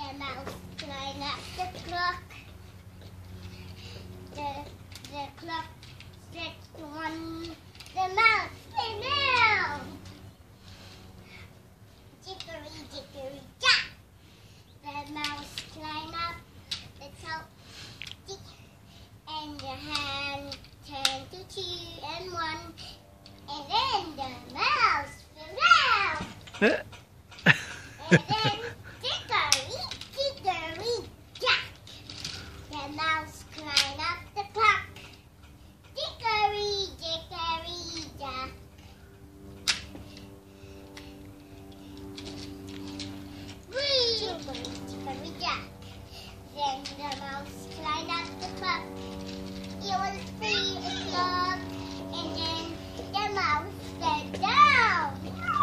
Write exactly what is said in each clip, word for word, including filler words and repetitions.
The mouse climbed up the clock. The, the clock stretched one. The mouse fell down. Jickory, jickory, jack. The mouse climbed up the top. Tick. And the hand turned to two and one. And then the mouse fell down. And then jickory, jickory, jack. The mouse climbed up the clock. Jickory, jickory, jack. Whee! Jickory, jickory, jack. Then the mouse climbed up the clock. It was three o'clock. And then the mouse fell down.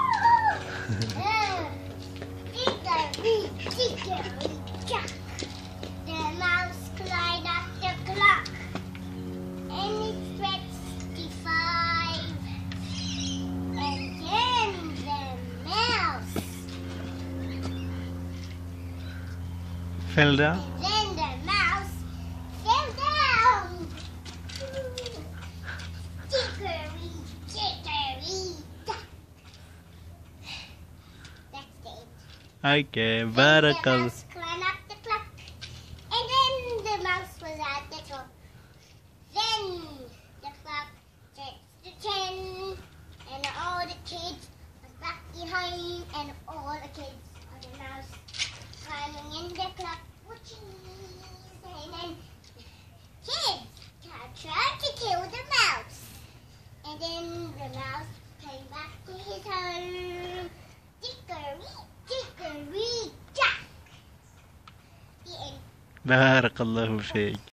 uh, jickory, jickory, jack. The mouse climbed up the clock. And it stretched to five. And then the mouse. Fell down. And then the mouse fell down. Jickory, jickory, jack. That's it. Okay, Then the barakallah. mouse climbed up the clock. And then the mouse was at the top. Then the clock stretched to ten. And all the kids was back behind. And all the kids of the mouse climbing in the clock. Watching. And then kids tried to kill the mouse. And then the mouse came back to his home. Jickory, jickory, jack. The end. بارك الله فيك.